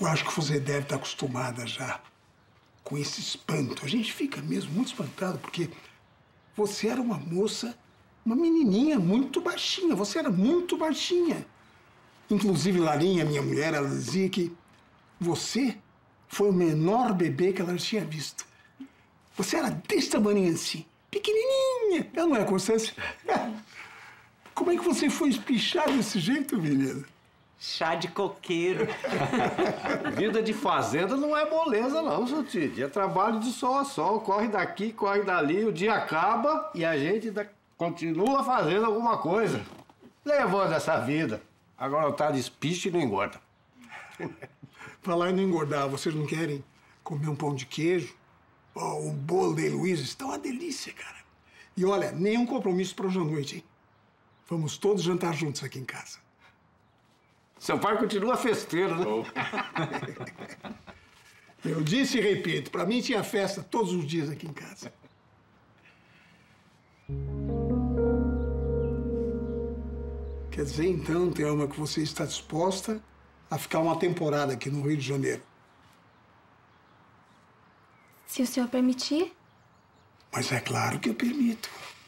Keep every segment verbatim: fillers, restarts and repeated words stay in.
Eu acho que você deve estar acostumada já com esse espanto. A gente fica mesmo muito espantado, porque você era uma moça, uma menininha muito baixinha. Você era muito baixinha. Inclusive, Larinha, minha mulher, ela dizia que você foi o menor bebê que ela tinha visto. Você era desse tamanho assim, pequenininha. Ela não é, Constância? Como é que você foi espichar desse jeito, menina? Chá de coqueiro. Vida de fazenda não é moleza, não, seu Tite. É trabalho de sol a sol. Corre daqui, corre dali, o dia acaba e a gente ainda continua fazendo alguma coisa. Levando essa vida. Agora tá de espiche e não engorda. Falar em não engordar, vocês não querem comer um pão de queijo? Oh, um bolo de Heloísa está uma delícia, cara. E olha, nenhum compromisso para hoje à noite, hein? Vamos todos jantar juntos aqui em casa. Seu pai continua festeiro, né? Eu disse e repito, para mim tinha festa todos os dias aqui em casa. Quer dizer, então, Thelma, que você está disposta a ficar uma temporada aqui no Rio de Janeiro. Se o senhor permitir. Mas é claro que eu permito.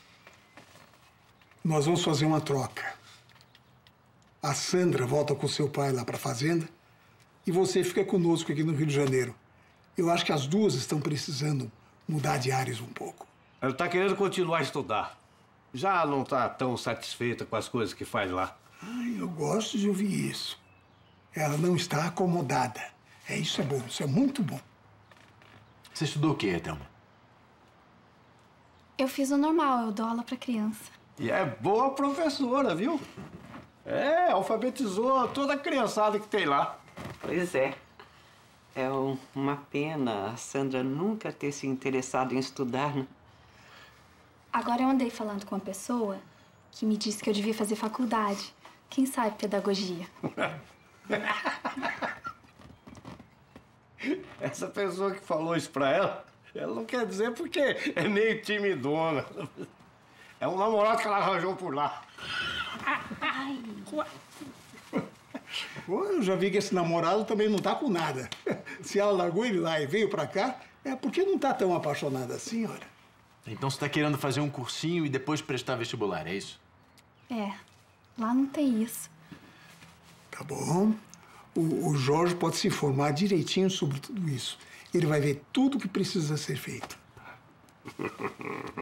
Nós vamos fazer uma troca. A Sandra volta com seu pai lá para a fazenda e você fica conosco aqui no Rio de Janeiro. Eu acho que as duas estão precisando mudar de áreas um pouco. Ela tá querendo continuar a estudar. Já não tá tão satisfeita com as coisas que faz lá. Ai, eu gosto de ouvir isso. Ela não está acomodada. É, isso é bom, isso é muito bom. Você estudou o quê, Thelma? Eu fiz o normal, eu dou aula para criança. E é boa professora, viu? É, alfabetizou toda a criançada que tem lá. Pois é. É um- uma pena a Sandra nunca ter se interessado em estudar, né? Agora eu andei falando com uma pessoa que me disse que eu devia fazer faculdade. Quem sabe pedagogia. Essa pessoa que falou isso pra ela, ela não quer dizer porque é meio timidona. É um namorado que ela arranjou por lá. Pô, eu já vi que esse namorado também não tá com nada. Se ela largou ele lá e veio pra cá, é porque não tá tão apaixonada assim, olha. Então você tá querendo fazer um cursinho e depois prestar vestibular, é isso? É, lá não tem isso. Tá bom. O, o Jorge pode se informar direitinho sobre tudo isso. Ele vai ver tudo o que precisa ser feito.